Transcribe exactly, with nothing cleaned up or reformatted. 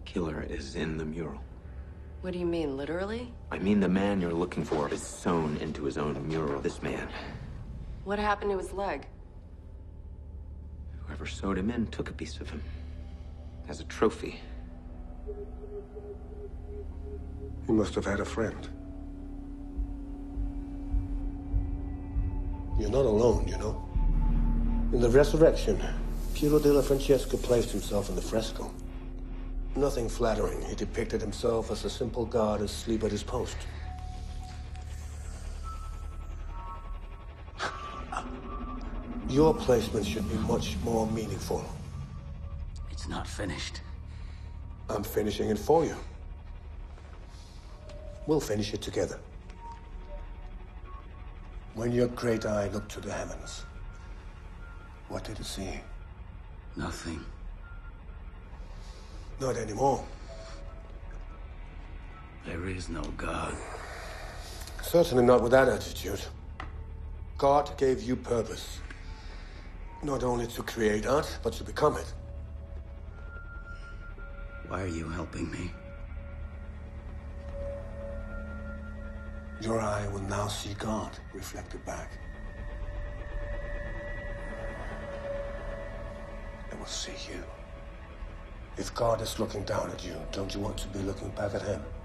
killer is in the mural. What do you mean, literally? I mean the man you're looking for is sewn into his own mural. This man. What happened to his leg? Whoever sewed him in took a piece of him. As a trophy. He must have had a friend. You're not alone, you know. In the resurrection, Piero della Francesca placed himself in the fresco. Nothing flattering. He depicted himself as a simple god asleep at his post. Your placement should be much more meaningful. It's not finished. I'm finishing it for you. We'll finish it together. When your great eye looked to the heavens, what did it see? Nothing. Not anymore. There is no God. Certainly not with that attitude. God gave you purpose. Not only to create art, but to become it. Why are you helping me? Your eye will now see God reflected back. It will see you. If God is looking down at you, don't you want to be looking back at him?